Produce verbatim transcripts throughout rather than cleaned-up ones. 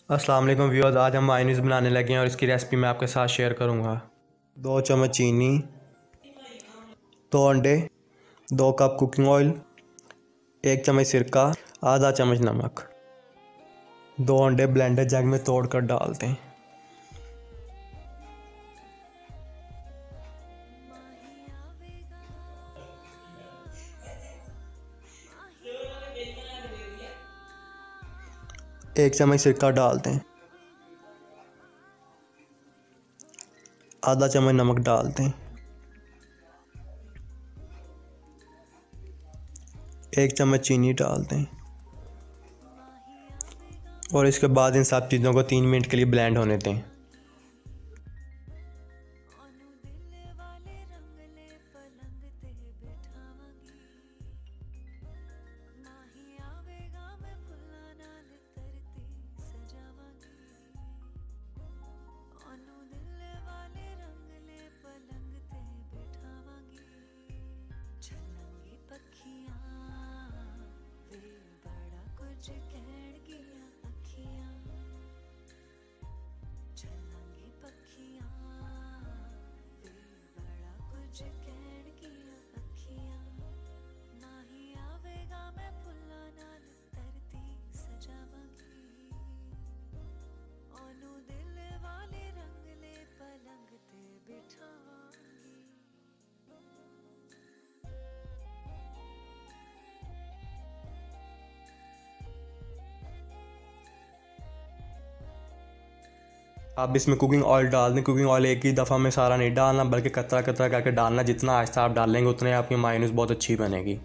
अस्सलाम वालेकुम व्यूअर्स, आज हम मायोनीज़ बनाने लगे हैं और इसकी रेसिपी मैं आपके साथ शेयर करूंगा। दो चम्मच चीनी, दो अंडे, दो कप कुकिंग ऑयल, एक चम्मच सिरका, आधा चम्मच नमक। दो अंडे ब्लेंडर जग में तोड़कर डाल दें। एक चम्मच सिरका डाल दें। आधा चम्मच नमक डाल दें। एक चम्मच चीनी डाल दें और इसके बाद इन सब चीज़ों को तीन मिनट के लिए ब्लेंड होने दें। आप इसमें कुकिंग ऑयल डाल दें। कुकिंग ऑयल एक ही दफ़ा में सारा नहीं डालना, बल्कि कतरा कतरा करके डालना। जितना आहिस्ता आप डालेंगे उतने आपकी मायोनीज़ बहुत अच्छी बनेगी।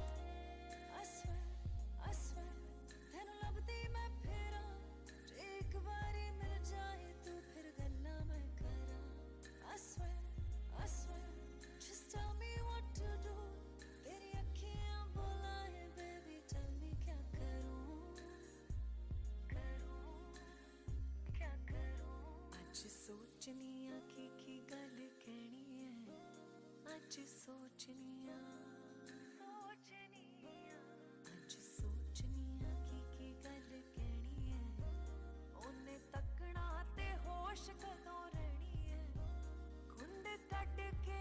सोचनिया की की गल कहनी है, अज सोचनिया सोचनिया अज सोचनिया की की गल कहनी है। ओने तकना ते होश कदों रहनी है। कुंड कट के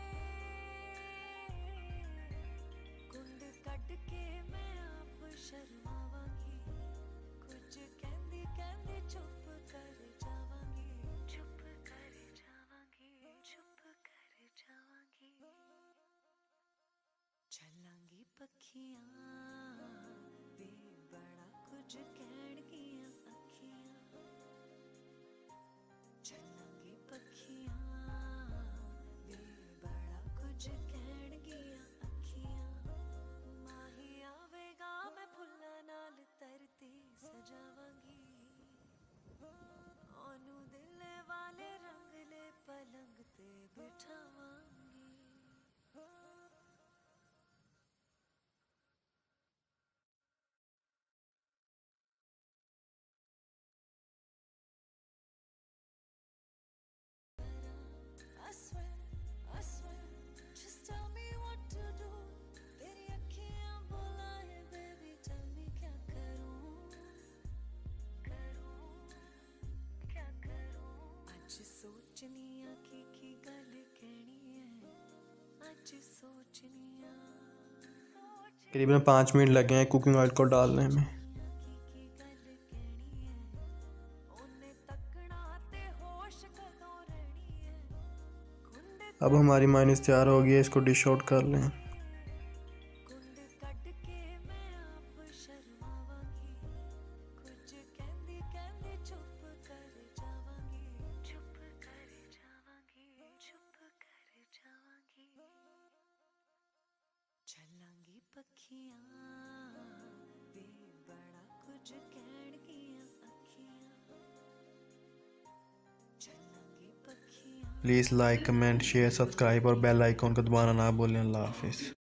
कुंड कट के मैं आप शर्मावांगी। कुछ कहंदी कहंदी चुप कर जावांगी। चुप कर जावांगी, चुप कर जावांगी। चलांगी पखियां वे बड़ा कुछ कहणगियां अखियां। चलांगी पखियां वे बड़ा कुछ कहणगियां अखियां। माही आवेगा मैं फुल्लां नाल तरती सजावांगी। ओनू दिल वाले रंगले पलंग ते बिठावांगी। I swear, I swear, just tell me what to do. तेरी अखियां बुलाए baby, tell me क्या करूं, करूं, क्या करूं। आज सोचनिया की की गल कहनी है, आज सोचनिया करीबन पाँच मिनट लगे हैं कुकिंग ऑयल को डालने में। अब हमारी मायोनीज़ तैयार हो गई है, इसको डिश आउट कर लें। चलांगी पखियां वे बड़ा कुछ कहणगियां अखियां। चलांगी पखियां। Please like, comment, share, subscribe और बेल आइकॉन को दबाना ना भूलें। अल्लाह हाफिज़।